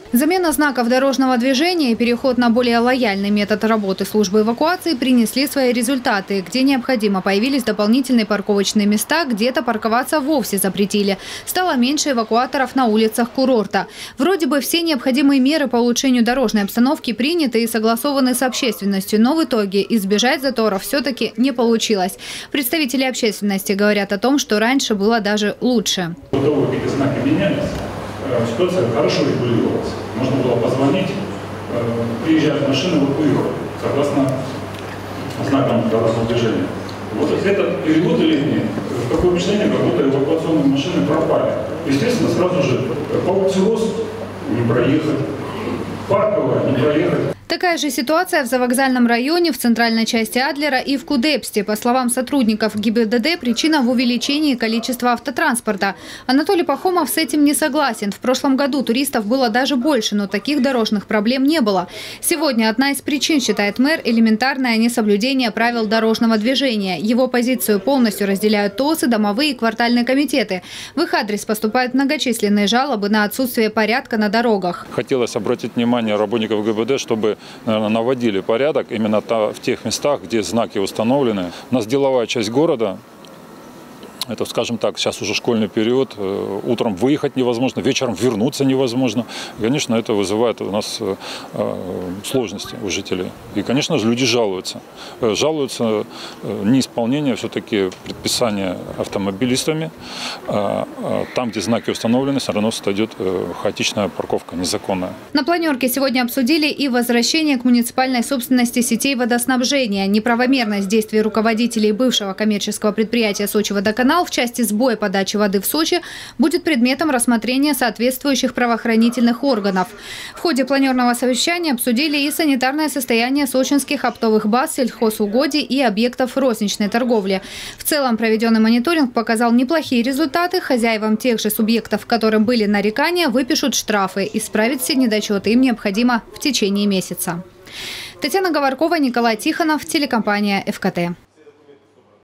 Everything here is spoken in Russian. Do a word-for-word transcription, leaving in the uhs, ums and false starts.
Замена знаков дорожного движения и переход на более лояльный метод работы службы эвакуации принесли свои результаты. Где необходимо, появились дополнительные парковочные места, где-то парковаться вовсе запретили. Стало меньше эвакуаторов на улицах курорта. Вроде бы все необходимые меры по улучшению дорожной обстановки приняты и согласованы с общественностью, но в итоге избежать заторов все-таки не получилось. Представители общественности говорят о том, что раньше было даже лучше. До того, как эти знаки менялись, ситуация хорошо регулировалась. Можно было позвонить, приезжают машины, эвакуировать, согласно знакам дорожного движения. Вот этот период или нет, такое впечатление, как будто эвакуационные машины пропали. Естественно, сразу же по аукциоз не проехать, парковая не проехать. Такая же ситуация в Завокзальном районе, в центральной части Адлера и в Кудепсте. По словам сотрудников ГИБДД, причина в увеличении количества автотранспорта. Анатолий Пахомов с этим не согласен. В прошлом году туристов было даже больше, но таких дорожных проблем не было. Сегодня одна из причин, считает мэр, элементарное несоблюдение правил дорожного движения. Его позицию полностью разделяют ТОСы, домовые и квартальные комитеты. В их адрес поступают многочисленные жалобы на отсутствие порядка на дорогах. Хотелось обратить внимание работников ГИБДД, чтобы наводили порядок именно в тех местах, где знаки установлены. У нас деловая часть города. Это, скажем так, сейчас уже школьный период. Утром выехать невозможно, вечером вернуться невозможно. И, конечно, это вызывает у нас сложности у жителей. И, конечно же, люди жалуются. Жалуются неисполнение все-таки предписания автомобилистами. Там, где знаки установлены, все равно идет хаотичная парковка, незаконная. На планерке сегодня обсудили и возвращение к муниципальной собственности сетей водоснабжения, неправомерность действий руководителей бывшего коммерческого предприятия «Сочи-Водоканал» в части сбоя подачи воды в Сочи будет предметом рассмотрения соответствующих правоохранительных органов. В ходе планерного совещания обсудили и санитарное состояние сочинских оптовых баз, сельхозугодий и объектов розничной торговли. В целом проведенный мониторинг показал неплохие результаты. Хозяевам тех же субъектов, которым были нарекания, выпишут штрафы. Исправить все недочеты им необходимо в течение месяца. Татьяна Говоркова, Николай Тихонов, телекомпания ЭФ Ка Тэ.